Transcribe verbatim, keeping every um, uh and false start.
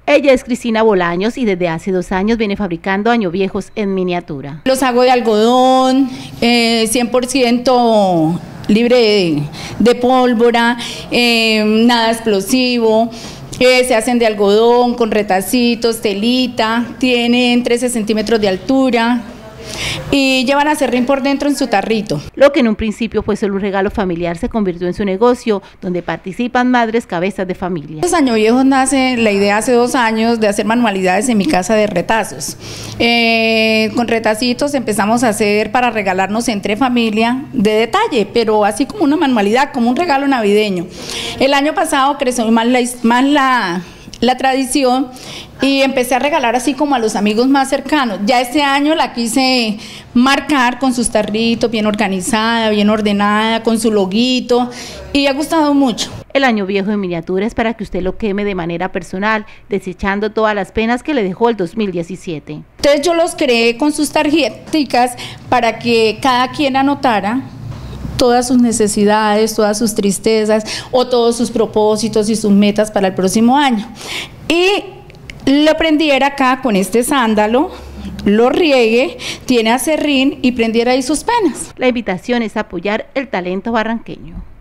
Ella es Cristina Bolaños y desde hace dos años viene fabricando añoviejos en miniatura. Los hago de algodón, eh, cien por ciento libre de, de pólvora, eh, nada explosivo. Eh, se hacen de algodón, con retacitos, telita, tienen trece centímetros de altura y llevan acerrín por dentro en su tarrito. Lo que en un principio fue solo un regalo familiar se convirtió en su negocio, donde participan madres cabezas de familia. Los añoviejos nace la idea hace dos años de hacer manualidades en mi casa de retazos. Eh, con retacitos empezamos a hacer para regalarnos entre familia de detalle, pero así como una manualidad, como un regalo navideño. El año pasado creció más la, más la, la tradición y empecé a regalar así como a los amigos más cercanos. Ya este año la quise marcar con sus tarritos, bien organizada, bien ordenada, con su loguito, y ha gustado mucho. El añoviejo en miniatura es para que usted lo queme de manera personal, desechando todas las penas que le dejó el dos mil diecisiete. Entonces yo los creé con sus tarjeticas para que cada quien anotara todas sus necesidades, todas sus tristezas o todos sus propósitos y sus metas para el próximo año. Y lo prendiera acá con este sándalo, lo riegue, tiene acerrín y prendiera ahí sus penas. La invitación es apoyar el talento barranqueño.